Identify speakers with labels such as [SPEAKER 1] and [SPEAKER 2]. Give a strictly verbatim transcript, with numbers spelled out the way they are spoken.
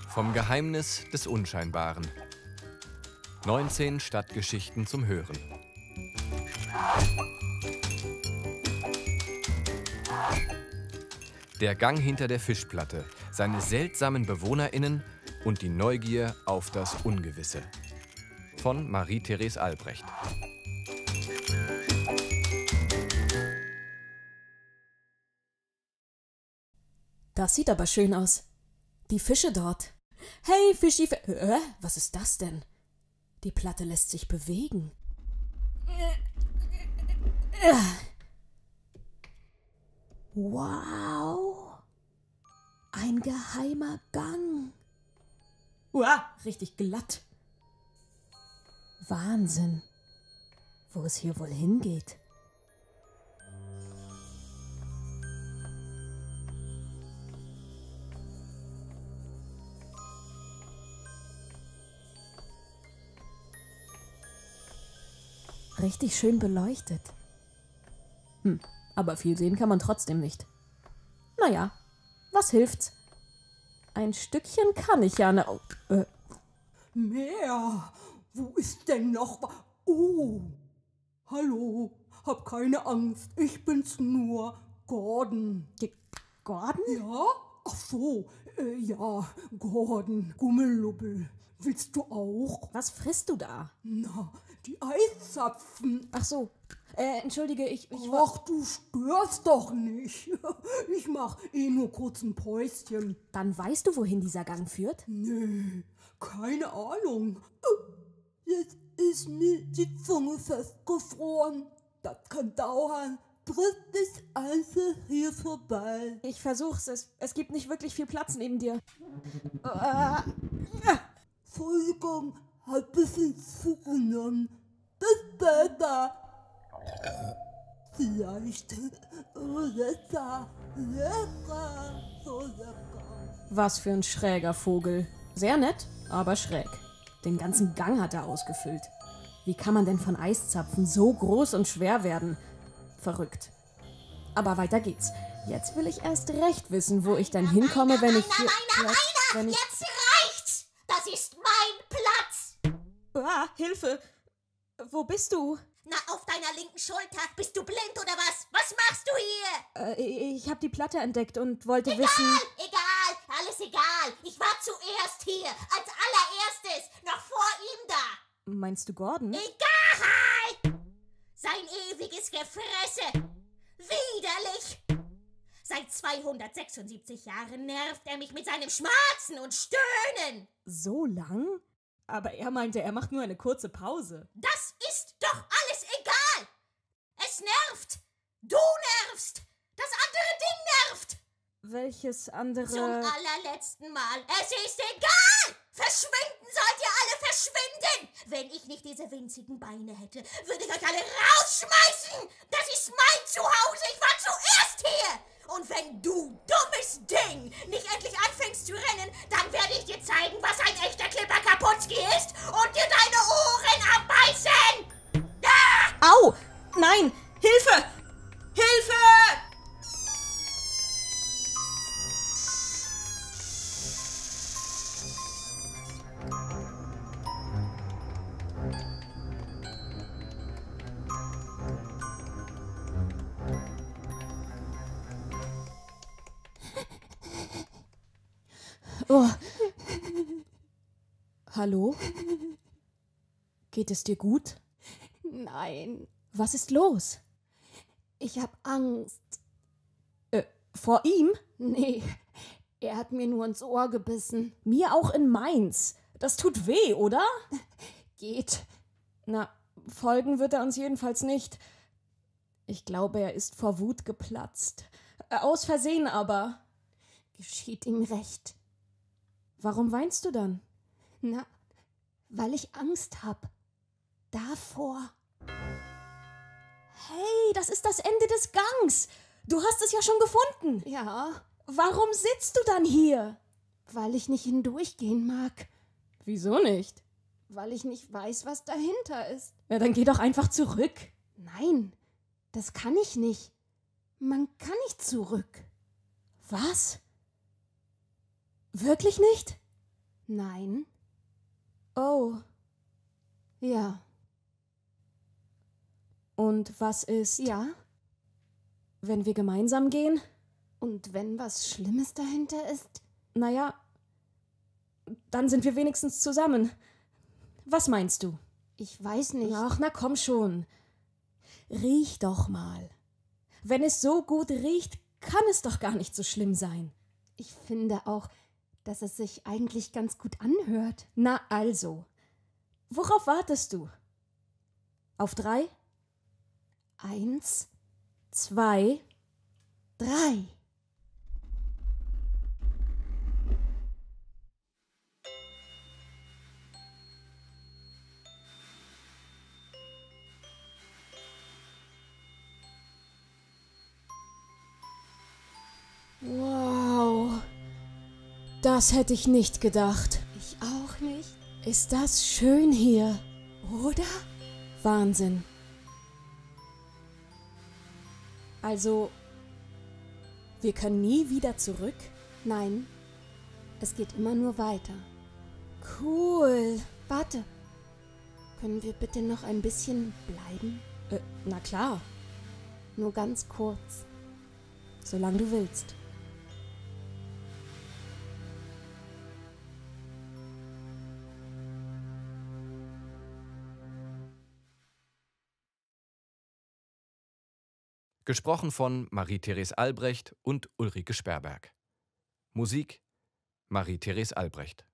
[SPEAKER 1] Vom Geheimnis des Unscheinbaren. neunzehn Stadtgeschichten zum Hören. Der Gang hinter der Fischplatte, seine seltsamen BewohnerInnen und die Neugier auf das Ungewisse. Von Marie-Therese Albrecht.
[SPEAKER 2] Das sieht aber schön aus. Die Fische dort. Hey, Fischi, Fi- äh, was ist das denn? Die Platte lässt sich bewegen. Wow. Ein geheimer Gang. Uah, richtig glatt. Wahnsinn. Wo es hier wohl hingeht. Richtig schön beleuchtet. Hm, aber viel sehen kann man trotzdem nicht. Naja, was hilft's? Ein Stückchen kann ich ja ne... Oh, äh.
[SPEAKER 3] Mehr? Wo ist denn noch... wa- Oh, hallo, hab keine Angst, ich bin's nur, Gordon.
[SPEAKER 2] G- Gordon?
[SPEAKER 3] Ja? Ach so, äh, ja, Gordon, Gummelubbel. Willst du auch?
[SPEAKER 2] Was frisst du da?
[SPEAKER 3] Na, die Eiszapfen.
[SPEAKER 2] Ach so, äh, entschuldige, ich... ich war-
[SPEAKER 3] Ach, du störst doch nicht. Ich mach eh nur kurz ein Päuschen.
[SPEAKER 2] Dann weißt du, wohin dieser Gang führt?
[SPEAKER 3] Nee, keine Ahnung. Jetzt ist mir die Zunge festgefroren. Das kann dauern. Tritt dich einfach hier vorbei.
[SPEAKER 2] Ich versuch's, es, es gibt nicht wirklich viel Platz neben dir. Äh,
[SPEAKER 3] Entschuldigung, hat ein bisschen zugenommen. Bis später. Vielleicht lecker, lecker, so lecker.
[SPEAKER 2] was für ein schräger Vogel. Sehr nett, aber schräg. Den ganzen Gang hat er ausgefüllt. Wie kann man denn von Eiszapfen so groß und schwer werden? Verrückt. Aber weiter geht's. Jetzt will ich erst recht wissen, wo ich dann hinkomme, wenn ich hier...
[SPEAKER 4] Meiner,
[SPEAKER 2] jetzt- wenn ich,
[SPEAKER 4] Jetzt reicht's! Das ist mein Platz!
[SPEAKER 2] ah, Hilfe! Wo bist du?
[SPEAKER 4] Na, auf deiner linken Schulter. Bist du blind oder was? Was machst du hier?
[SPEAKER 2] Äh, ich habe die Platte entdeckt und wollte
[SPEAKER 4] Egal,
[SPEAKER 2] wissen...
[SPEAKER 4] egal, alles egal. Ich war zuerst hier, als allererstes, noch vor ihm da.
[SPEAKER 2] Meinst du Gordon?
[SPEAKER 4] Egal! Sein ewiges Gefresse. Widerlich. Seit zweihundertsechsundsiebzig Jahren nervt er mich mit seinem Schmatzen und Stöhnen.
[SPEAKER 2] So lang? Aber er meinte, er macht nur eine kurze Pause.
[SPEAKER 4] Das ist doch alles egal. Es nervt. Du nervst. Das andere Ding nervt.
[SPEAKER 2] Welches andere...
[SPEAKER 4] Zum allerletzten Mal. Es ist egal. Verschwinden sollt ihr alle verschwinden. Wenn ich nicht diese winzigen Beine hätte, würde ich euch alle rausschmeißen. Das ist mein Zuhause. Ich war zuerst hier. Und wenn du, dummes Ding, nicht endlich anfängst zu rennen, dann werde ich dir zeigen, was ein echter Klipper Kaputski ist und dir deine Ohren abbeißen! Ah!
[SPEAKER 2] Au! Nein! Hilfe! Hilfe! Oh. Hallo? Geht es dir gut?
[SPEAKER 5] Nein,
[SPEAKER 2] Was ist los?
[SPEAKER 5] ich hab Angst.
[SPEAKER 2] Äh, vor ihm?
[SPEAKER 5] Nee, er hat mir nur ins Ohr gebissen.
[SPEAKER 2] Mir auch in Mainz. Das tut weh, oder?
[SPEAKER 5] Geht.
[SPEAKER 2] Na, folgen wird er uns jedenfalls nicht. Ich glaube, er ist vor Wut geplatzt. Äh, Aus Versehen aber.
[SPEAKER 5] Geschieht ihm recht.
[SPEAKER 2] Warum weinst du dann?
[SPEAKER 5] Na, weil ich Angst hab. Davor.
[SPEAKER 2] Hey, das ist das Ende des Gangs. Du hast es ja schon gefunden.
[SPEAKER 5] Ja,
[SPEAKER 2] Warum sitzt du dann hier?
[SPEAKER 5] weil ich nicht hindurchgehen mag.
[SPEAKER 2] Wieso nicht?
[SPEAKER 5] Weil ich nicht weiß, was dahinter ist.
[SPEAKER 2] Ja, dann geh doch einfach zurück.
[SPEAKER 5] Nein, das kann ich nicht. Man kann nicht zurück.
[SPEAKER 2] Was? Wirklich nicht?
[SPEAKER 5] Nein.
[SPEAKER 2] Oh,
[SPEAKER 5] Ja.
[SPEAKER 2] und was ist,
[SPEAKER 5] Ja?
[SPEAKER 2] wenn wir gemeinsam gehen?
[SPEAKER 5] Und wenn was Schlimmes dahinter ist?
[SPEAKER 2] Naja, dann sind wir wenigstens zusammen. Was meinst du?
[SPEAKER 5] Ich weiß nicht.
[SPEAKER 2] Ach, na komm schon. Riech doch mal. Wenn es so gut riecht, kann es doch gar nicht so schlimm sein.
[SPEAKER 5] Ich finde auch, dass es sich eigentlich ganz gut anhört.
[SPEAKER 2] Na also, worauf wartest du? Auf drei,
[SPEAKER 5] Eins,
[SPEAKER 2] zwei,
[SPEAKER 5] drei.
[SPEAKER 2] wow. Das hätte ich nicht gedacht.
[SPEAKER 5] Ich auch nicht.
[SPEAKER 2] Ist das schön hier?
[SPEAKER 5] Oder?
[SPEAKER 2] Wahnsinn. Also, wir können nie wieder zurück?
[SPEAKER 5] Nein. Es geht immer nur weiter.
[SPEAKER 2] Cool.
[SPEAKER 5] Warte. Können wir bitte noch ein bisschen bleiben?
[SPEAKER 2] Äh, na klar,
[SPEAKER 5] Nur ganz kurz.
[SPEAKER 2] solange du willst.
[SPEAKER 1] Gesprochen von Marie-Therese Albrecht und Ulrike Sperberg. Musik Marie-Therese Albrecht.